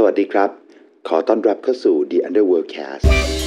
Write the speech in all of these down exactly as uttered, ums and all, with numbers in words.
วัสดีครับขอต้อนรับเข้าสู่ The Underworld Cast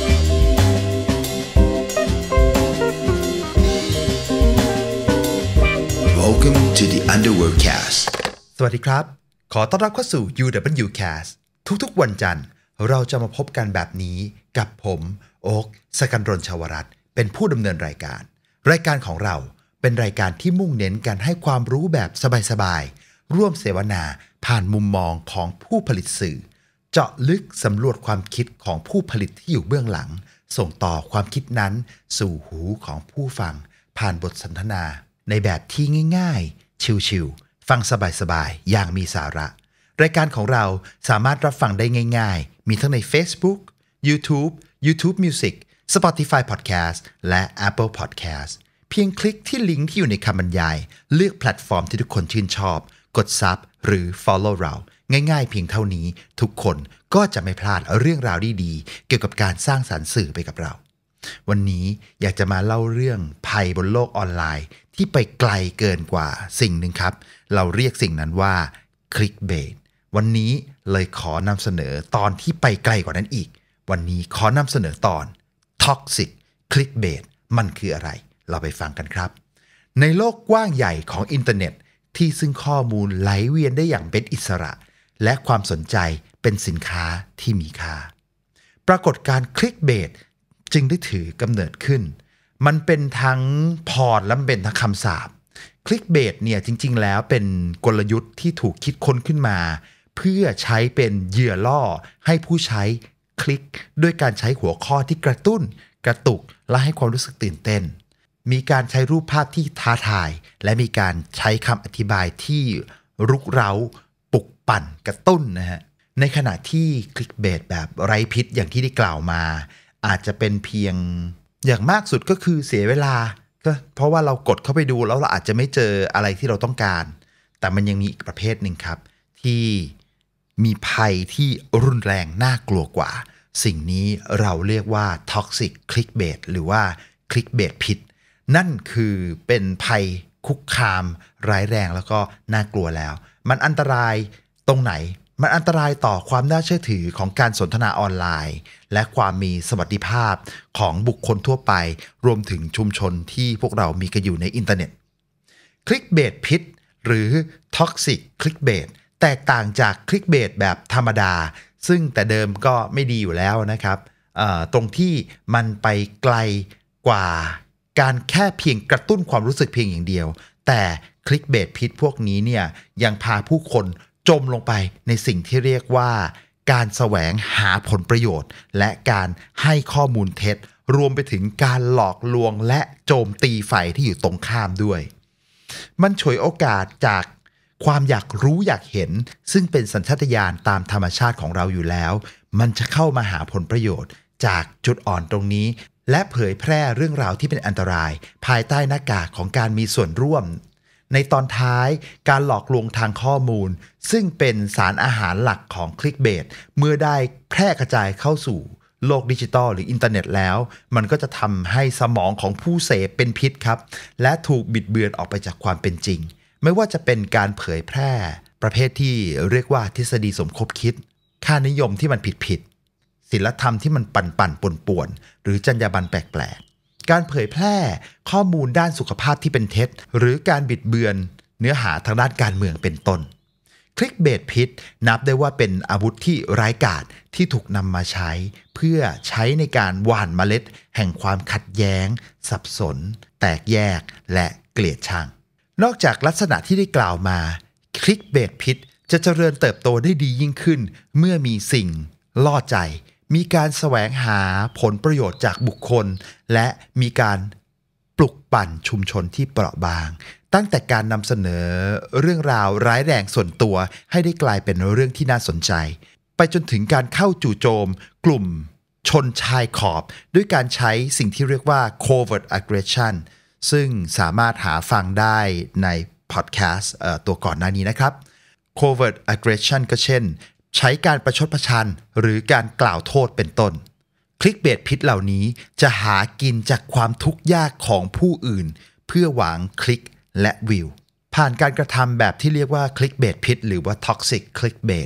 Welcome to the Underworld Cast สวัสดีครับขอต้อนรับเข้าสู่ ยู ดับเบิลยู Cast ทุกๆวันจันทร์เราจะมาพบกันแบบนี้กับผมโอ๊ค สกันรณ ชวรัตน์เป็นผู้ดำเนินรายการรายการของเราเป็นรายการที่มุ่งเน้นการให้ความรู้แบบสบายๆร่วมเสวนาผ่านมุมมองของผู้ผลิตสื่อเจาะลึกสำรวจความคิดของผู้ผลิตที่อยู่เบื้องหลังส่งต่อความคิดนั้นสู่หูของผู้ฟังผ่านบทสนทนาในแบบที่ง่ายๆชิลๆฟังสบายๆอย่างมีสาระรายการของเราสามารถรับฟังได้ง่ายๆมีทั้งใน Facebook YouTube YouTube Music Spotify Podcast และ Apple Podcast เพียงคลิกที่ลิงก์ที่อยู่ในคำบรรยายเลือกแพลตฟอร์มที่ทุกคนชื่นชอบกด Sub หรือ Follow เราง่ายๆเพียงเท่านี้ทุกคนก็จะไม่พลาดเรื่องราวดีๆเกี่ยวกับการสร้างสรรค์สื่อไปกับเราวันนี้อยากจะมาเล่าเรื่องภัยบนโลกออนไลน์ที่ไปไกลเกินกว่าสิ่งหนึ่งครับเราเรียกสิ่งนั้นว่าคลิกเบสวันนี้เลยขอนำเสนอตอนที่ไปไกลกว่านั้นอีกวันนี้ขอนำเสนอตอน Toxic Clickbait มันคืออะไรเราไปฟังกันครับในโลกกว้างใหญ่ของอินเทอร์เน็ตที่ซึ่งข้อมูลไหลเวียนได้อย่างเป็นอิสระและความสนใจเป็นสินค้าที่มีค่าปรากฏการณ์คลิกเบสจึงได้ถือกำเนิดขึ้นมันเป็นทั้งพรและเป็นทั้งคำสาปคลิกเบสเนี่ยจริงๆแล้วเป็นกลยุทธ์ที่ถูกคิดค้นขึ้นมาเพื่อใช้เป็นเหยื่อล่อให้ผู้ใช้คลิกด้วยการใช้หัวข้อที่กระตุ้นกระตุกและให้ความรู้สึกตื่นเต้นมีการใช้รูปภาพที่ท้าทายและมีการใช้คำอธิบายที่รุกเร้าปลุกปั่นกระตุ้นนะฮะในขณะที่คลิกเบสแบบไร้พิษอย่างที่ได้กล่าวมาอาจจะเป็นเพียงอย่างมากสุดก็คือเสียเวลาก็เพราะว่าเรากดเข้าไปดูแล้วเราอาจจะไม่เจออะไรที่เราต้องการแต่มันยังมีอีกประเภทหนึ่งครับที่มีภัยที่รุนแรงน่ากลัวกว่าสิ่งนี้เราเรียกว่า Toxic Clickbait หรือว่า Clickbait พิษนั่นคือเป็นภัยคุกคามร้ายแรงแล้วก็น่ากลัวแล้วมันอันตรายตรงไหนมันอันตรายต่อความน่าเชื่อถือของการสนทนาออนไลน์และความมีสวัสดิภาพของบุคคลทั่วไปรวมถึงชุมชนที่พวกเรามีกันอยู่ในอินเทอร์เน็ตคลิกเบสพิษหรือ Toxic Clickbait แตกต่างจากคลิกเบสแบบธรรมดาซึ่งแต่เดิมก็ไม่ดีอยู่แล้วนะครับตรงที่มันไปไกลกว่าการแค่เพียงกระตุ้นความรู้สึกเพียงอย่างเดียวแต่คลิกเบสพิษพวกนี้เนี่ยยังพาผู้คนจมลงไปในสิ่งที่เรียกว่าการแสวงหาผลประโยชน์และการให้ข้อมูลเท็จรวมไปถึงการหลอกลวงและโจมตีฝ่ายที่อยู่ตรงข้ามด้วยมันฉวยโอกาสจากความอยากรู้อยากเห็นซึ่งเป็นสัญชาตญาณตามธรรมชาติของเราอยู่แล้วมันจะเข้ามาหาผลประโยชน์จากจุดอ่อนตรงนี้และเผยแพร่เรื่องราวที่เป็นอันตรายภายใต้หน้ากากของการมีส่วนร่วมในตอนท้ายการหลอกลวงทางข้อมูลซึ่งเป็นสารอาหารหลักของคลิกเบสเมื่อได้แพร่กระจายเข้าสู่โลกดิจิทัลหรืออินเทอร์เน็ตแล้วมันก็จะทำให้สมองของผู้เสพเป็นพิษครับและถูกบิดเบือนออกไปจากความเป็นจริงไม่ว่าจะเป็นการเผยแพร่ประเภทที่เรียกว่าทฤษฎีสมคบคิดค่านิยมที่มันผิดๆศีลธรรมที่มันปั่นปั่นป่วนๆหรือจรรยาบรรณแปลกๆการเผยแพร่ข้อมูลด้านสุขภาพที่เป็นเท็จหรือการบิดเบือนเนื้อหาทางด้านการเมืองเป็นต้นคลิกเบสพิษนับได้ว่าเป็นอาวุธที่ร้ายกาจที่ถูกนำมาใช้เพื่อใช้ในการหว่านเมล็ดแห่งความขัดแย้งสับสนแตกแยกและเกลียดชังนอกจากลักษณะที่ได้กล่าวมาคลิกเบสพิษจะเจริญเติบโตได้ดียิ่งขึ้นเมื่อมีสิ่งล่อใจมีการแสวงหาผลประโยชน์จากบุคคลและมีการปลุกปั่นชุมชนที่เปราะบางตั้งแต่การนำเสนอเรื่องราวร้ายแรงส่วนตัวให้ได้กลายเป็นเรื่องที่น่าสนใจไปจนถึงการเข้าจู่โจมกลุ่มชนชายขอบด้วยการใช้สิ่งที่เรียกว่า covert aggression ซึ่งสามารถหาฟังได้ในพอดแคสต์ตัวก่อนหน้านี้นะครับ covert aggression ก็เช่นใช้การประชดประชันหรือการกล่าวโทษเป็นต้นคลิกเบสพิษเหล่านี้จะหากินจากความทุกข์ยากของผู้อื่นเพื่อหวังคลิกและวิวผ่านการกระทำแบบที่เรียกว่าคลิกเบสพิษหรือว่า Toxic Clickbait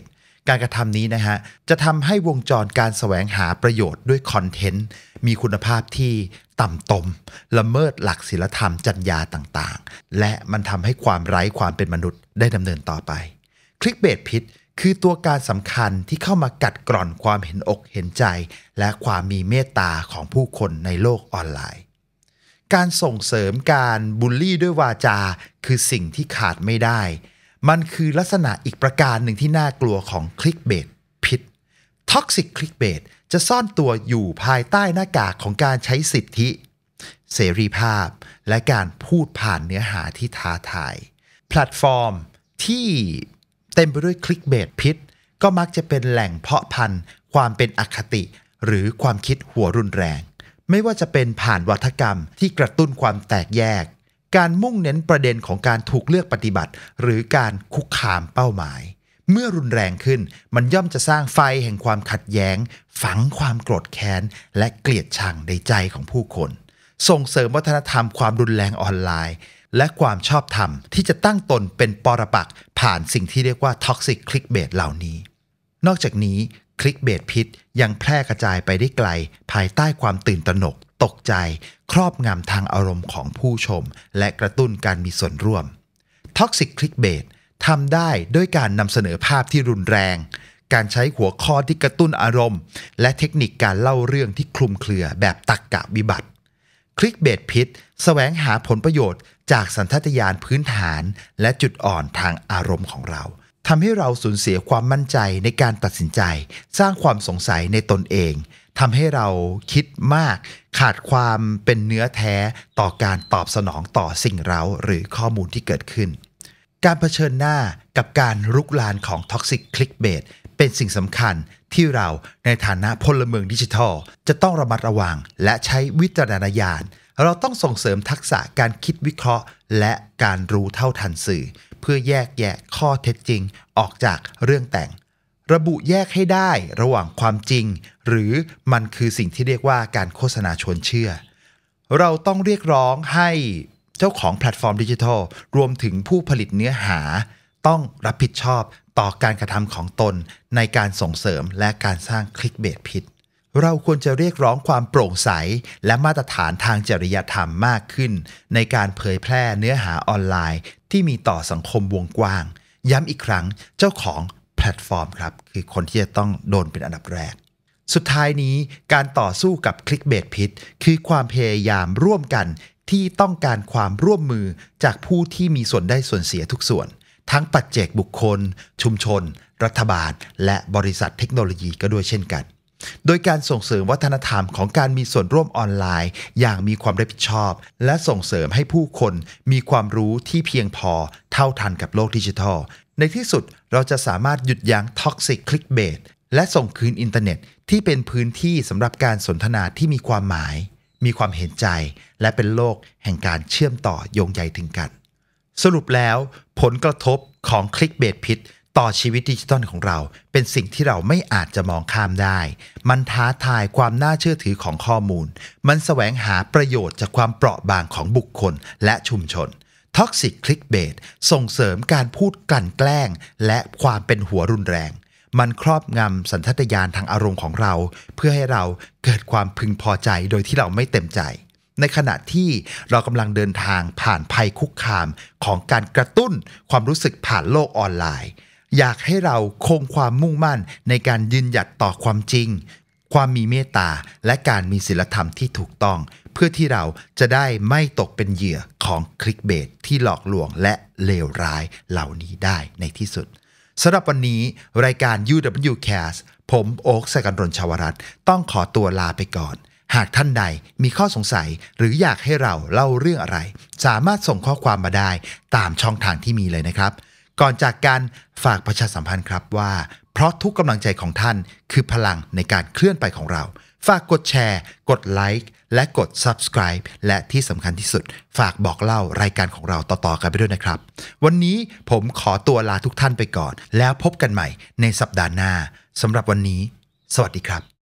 การกระทำนี้นะฮะจะทำให้วงจรการแสวงหาประโยชน์ด้วยคอนเทนต์มีคุณภาพที่ต่ำตมละเมิดหลักศีลธรรมจรรยาต่างๆและมันทำให้ความไร้ความเป็นมนุษย์ได้ดำเนินต่อไปคลิกเบทพิษคือตัวการสำคัญที่เข้ามากัดกร่อนความเห็นอกเห็นใจและความมีเมตตาของผู้คนในโลกออนไลน์การส่งเสริมการบูลลี่ด้วยวาจาคือสิ่งที่ขาดไม่ได้มันคือลักษณะอีกประการหนึ่งที่น่ากลัวของคลิกเบทพิษท็อกซิกคลิกเบทจะซ่อนตัวอยู่ภายใต้หน้ากากของการใช้สิทธิเสรีภาพและการพูดผ่านเนื้อหาที่ท้าทายแพลตฟอร์มที่เต็มไปด้วยคลิกเบทพิษก็มักจะเป็นแหล่งเพาะพันธุ์ความเป็นอคติหรือความคิดหัวรุนแรงไม่ว่าจะเป็นผ่านวัฒกรรมที่กระตุ้นความแตกแยกการมุ่งเน้นประเด็นของการถูกเลือกปฏิบัติหรือการคุกคามเป้าหมายเมื่อรุนแรงขึ้นมันย่อมจะสร้างไฟแห่งความขัดแย้งฝังความโกรธแค้นและเกลียดชังในใจของผู้คนส่งเสริมวัฒนธรรมความรุนแรงออนไลน์และความชอบธรรมที่จะตั้งตนเป็นปรปักษ์ผ่านสิ่งที่เรียกว่า Toxic Clickbait เหล่านี้นอกจากนี้คลิกเบทพิษยังแพร่กระจายไปได้ไกลภายใต้ความตื่นตระหนกตกใจครอบงำทางอารมณ์ของผู้ชมและกระตุ้นการมีส่วนร่วม Toxic Clickbait ทำได้ด้วยการนำเสนอภาพที่รุนแรงการใช้หัวข้อที่กระตุ้นอารมณ์และเทคนิคการเล่าเรื่องที่คลุมเครือแบบตรรกะวิบัติคลิกเบทพิษแสวงหาผลประโยชน์จากสัญชาตญาณพื้นฐานและจุดอ่อนทางอารมณ์ของเราทำให้เราสูญเสียความมั่นใจในการตัดสินใจสร้างความสงสัยในตนเองทำให้เราคิดมากขาดความเป็นเนื้อแท้ต่อการตอบสนองต่อสิ่งเร้าหรือข้อมูลที่เกิดขึ้นการเผชิญหน้ากับการรุกรานของ Toxic Clickbait เป็นสิ่งสำคัญที่เราในฐานะพลเมืองดิจิทัลจะต้องระมัดระวังและใช้วิจารณญาณเราต้องส่งเสริมทักษะการคิดวิเคราะห์และการรู้เท่าทันสื่อเพื่อแยกแยะข้อเท็จจริงออกจากเรื่องแต่งระบุแยกให้ได้ระหว่างความจริงหรือมันคือสิ่งที่เรียกว่าการโฆษณาชวนเชื่อเราต้องเรียกร้องให้เจ้าของแพลตฟอร์มดิจิทัลรวมถึงผู้ผลิตเนื้อหาต้องรับผิดชอบต่อการกระทำของตนในการส่งเสริมและการสร้างคลิกเบทพิษเราควรจะเรียกร้องความโปร่งใสและมาตรฐานทางจริยธรรมมากขึ้นในการเผยแพร่เนื้อหาออนไลน์ที่มีต่อสังคมวงกว้างย้ำอีกครั้งเจ้าของแพลตฟอร์มครับคือคนที่จะต้องโดนเป็นอันดับแรกสุดท้ายนี้การต่อสู้กับคลิกเบทพิษคือความพยายามร่วมกันที่ต้องการความร่วมมือจากผู้ที่มีส่วนได้ส่วนเสียทุกส่วนทั้งปัจเจกบุคคลชุมชนรัฐบาลและบริษัทเทคโนโลยีก็ด้วยเช่นกันโดยการส่งเสริมวัฒนธรรมของการมีส่วนร่วมออนไลน์อย่างมีความรับผิดชอบและส่งเสริมให้ผู้คนมีความรู้ที่เพียงพอเท่าทันกับโลกดิจิทัลในที่สุดเราจะสามารถหยุดยั้ง Toxic Clickbait และส่งคืนอินเทอร์เน็ตที่เป็นพื้นที่สำหรับการสนทนาที่มีความหมายมีความเห็นใจและเป็นโลกแห่งการเชื่อมต่อโยงใยถึงกันสรุปแล้วผลกระทบของคลิกเบทพิษต่อชีวิตดิจิทัลของเราเป็นสิ่งที่เราไม่อาจจะมองข้ามได้มันท้าทายความน่าเชื่อถือของข้อมูลมันแสวงหาประโยชน์จากความเปราะบางของบุคคลและชุมชน Toxic Clickbait ส่งเสริมการพูดกลั่นแกล้งและความเป็นหัวรุนแรงมันครอบงำสัญชาตญาณทางอารมณ์ของเราเพื่อให้เราเกิดความพึงพอใจโดยที่เราไม่เต็มใจในขณะที่เรากำลังเดินทางผ่านภัยคุกคามของการกระตุ้นความรู้สึกผ่านโลกออนไลน์อยากให้เราคงความมุ่งมั่นในการยืนหยัดต่อความจริงความมีเมตตาและการมีศีลธรรมที่ถูกต้องเพื่อที่เราจะได้ไม่ตกเป็นเหยื่อของคลิกเบทที่หลอกลวงและเลวร้ายเหล่านี้ได้ในที่สุดสำหรับวันนี้รายการ ยู ดับเบิลยู Cast ผมโอ๊ค สกันรณ ชวรัตน์ต้องขอตัวลาไปก่อนหากท่านใดมีข้อสงสัยหรืออยากให้เราเล่าเรื่องอะไรสามารถส่งข้อความมาได้ตามช่องทางที่มีเลยนะครับก่อนจากกันฝากประชาสัมพันธ์ครับว่าเพราะทุกกำลังใจของท่านคือพลังในการเคลื่อนไปของเราฝากกดแชร์กดไลค์และกด Subscribe และที่สำคัญที่สุดฝากบอกเล่ารายการของเราต่อๆกันไปด้วยนะครับวันนี้ผมขอตัวลาทุกท่านไปก่อนแล้วพบกันใหม่ในสัปดาห์หน้าสำหรับวันนี้สวัสดีครับ